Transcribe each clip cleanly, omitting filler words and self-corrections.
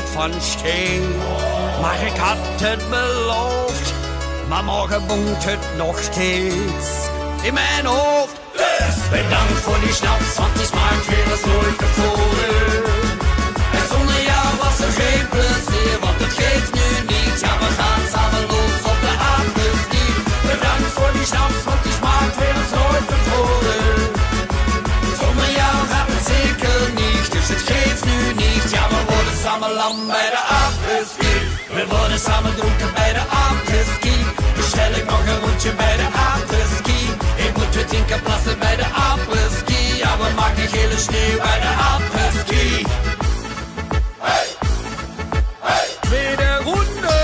niet van steen. Maar ik had het beloofd, maar morgen woont het nog steeds in mijn hoofd. Dus bedankt voor die snaps, want die smaakt weer als nooit tevoren. En zonder jou was er geen plezier, want het geeft nu niet. Ja, we gaan samen los op de apres-ski. Bedankt voor die snaps, want die smaakt weer als nooit tevoren. Zonder jou gaat het zeker niet, dus het geeft nu niet. Ja, we worden samen lam bij de apres-ski. We worden samen dronken bij de apres-ski. Bestel ik nog een rondje bij de apres-ski. Ik moet weer 10 keer plassen bij de apres-ski. Ja, we maken gele sneeuw bij de apres-ski. Hey, hey. Tweede ronde.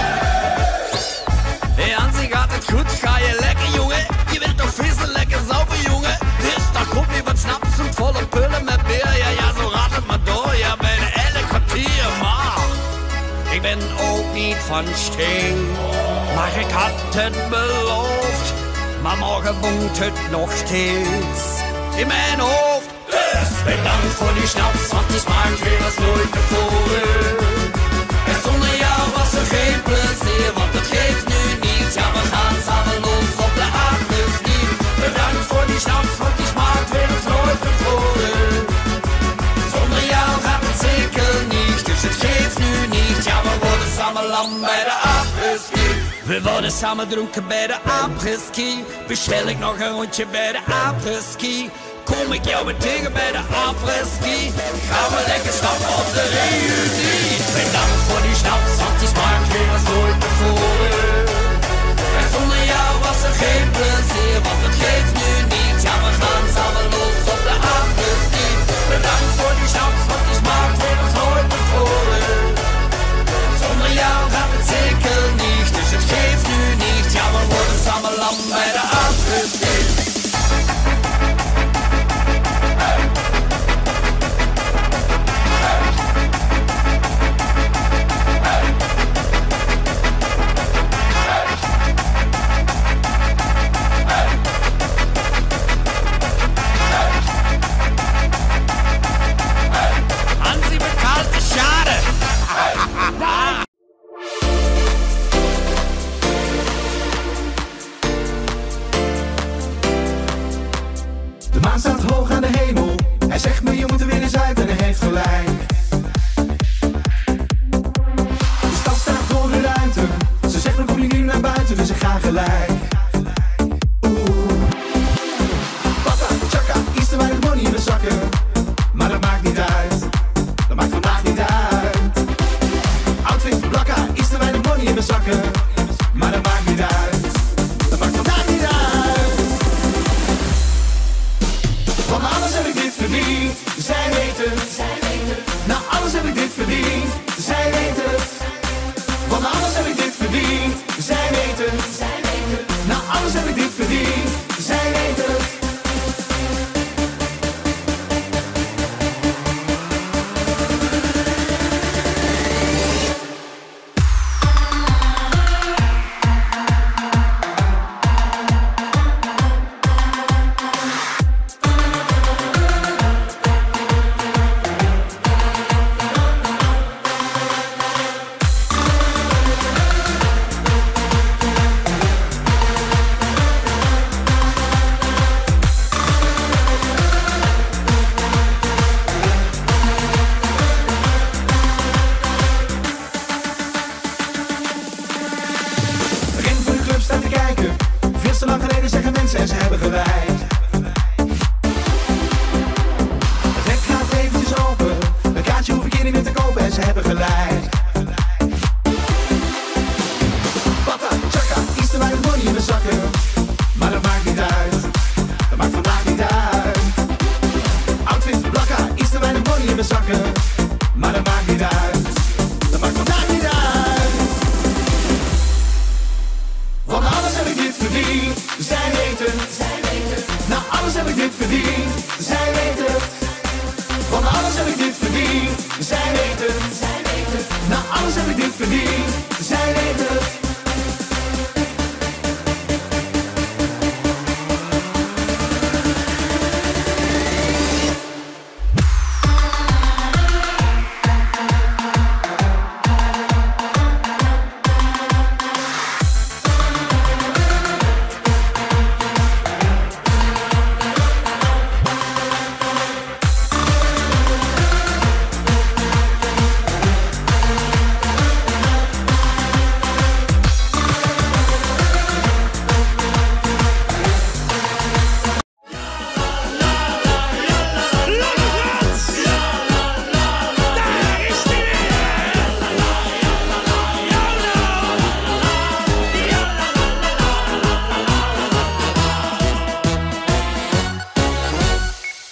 Hey Hansie, gaat het goed? Ga je lekker, jongen? Je bent toch vissen, lekker sauber, jongen? Dus daar komt weer wat snaps en volle pullen met beer. Ja, ja, zo gaat het maar door. Ja, bij de elk kwartier, maar ik ben ook niet van steen. Maar ik had het beloofd, maar morgen woont het nog steeds in mijn hoofd. Dus bedankt voor die snaps, want die smaakt weer als nooit tevoren. En zonder jou was er geen plezier, want het geeft nu niet. Ja, we gaan samen los op de apres-ski. Bedankt voor die snaps, want die smaakt weer als nooit tevoren. Zonder jou gaat het zeker niet, dus het geeft nu niet. Ja, we worden samen lam bij de apres-ski. We worden samen dronken bij de apres-ski. Bestel ik nog een rondje bij de apres-ski. Kom ik jou weer tegen bij de apres-ski. Gaan we lekker stappen op de reunie. Bedankt voor die snaps, want die smaakt weer als nooit tevoren. En zonder jou was er geen plezier, want het geeft nu niet. Ja, we gaan samen los op de apres-ski. Bedankt voor die snaps, want die smaakt weer als nooit tevoren. Zonder jou gaat het zeker niet, dus het geeft nu niet. Ja, we worden samen lam bij de apres-ski. Hansie betaalt de schade. De maan staat hoog aan de hemel. Hij zegt me je moet er weer eens uit en hij heeft gelijk. De stad staat voor de ruiten. Ze zegt me kom je nu naar buiten, dus ik ga gelijk. Pata, chaka, iets te weinig money in mijn zakken. Maar dat maakt niet uit. Dat maakt vandaag niet uit. Outfit, blakka, iets te weinig money in mijn zakken. Maar dat maakt niet uit. Dat maakt vandaag niet uit. Van alles heb ik dit verdiend, zij weet het. Na alles heb ik dit verdiend, zij weet het. Van alles heb ik dit verdiend, zij weet het. Na alles heb ik dit verdiend, zij weet het. En ze hebben gelijk. Het hek gaat eventjes open. Een kaartje hoef ik hier niet meer te kopen en ze hebben gelijk. Pata, chaka, iets te weinig money in mijn zakken. Maar dat maakt niet uit. Dat maakt vandaag niet uit. Outfit, blakka, iets te weinig money in mijn zakken. Maar dat maakt niet uit. Dat maakt vandaag niet uit. Van alles heb ik dit verdiend. Zij weet het. Na alles heb ik dit verdiend. Zij weet het. Van alles heb ik dit verdiend. Zij weet het. Na alles heb ik dit verdiend. Zij weet het.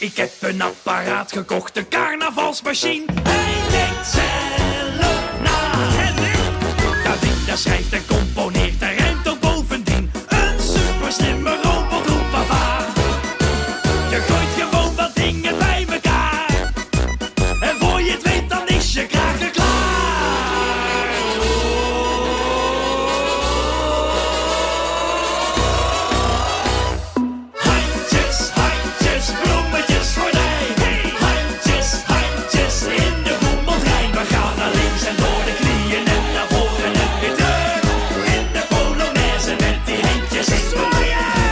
Ik heb een apparaat gekocht, een carnavalsmachine. Hij denkt zelf na. Dat ding, dat schrijft en componeert, daar rijmt ook bovendien. Een super slimme robot, roep papa. Je gooit gewoon wat dingen bij elkaar. En voor je het weet, dan is je kraker klaar. Handjes, handjes, bloemetjes, gordijn. Handjes, handjes in de boemeltrein. We gaan naar links en door de knieën en naar voren en weer terug. In de polonaise met die handjes in de lucht.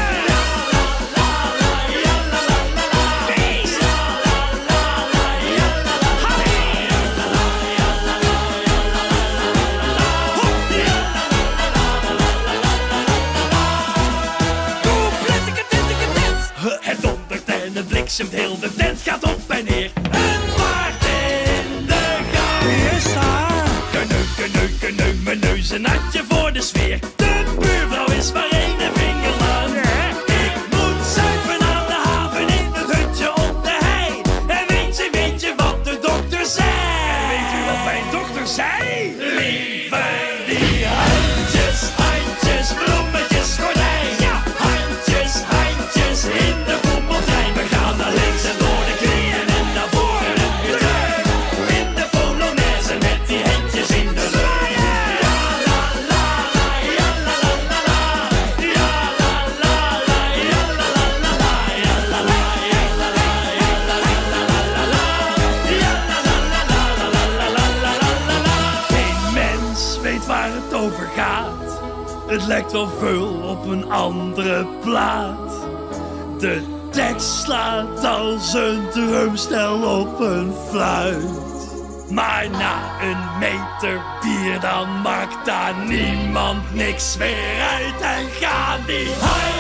Het dondert en het bliksemt, heel de tent gaat op en neer. Een paard in de gang. Wie is daar? Kneu, mijn neus een natje voor de sfeer. De buurvrouw is maar één vinger lang. Ik moet zuipen aan de haven in het hutje op de hei. En weet je wat de dokter zei? Weet u wat mijn dokter zei? Lieve die handjes, handjes, bloemetjes, gordijn. Ja, handjes, handjes in de boemeltrein. We gaan naar links en door de knieën en naar voren en weer terug. In de polonaise met die handjes in de lucht. Ja la la la, ja la la la la. Ja la la la, ja la la la la. Ja la la, ja la la, ja la la la la la. Ja la la la la la la la la la la. Geen mens weet waar het over gaat. Het lijkt wel veel op een andere plaat. De tekst slaat als een drumstel op een fluit. Maar na een meter bier dan maakt daar niemand niks meer uit. En gaan die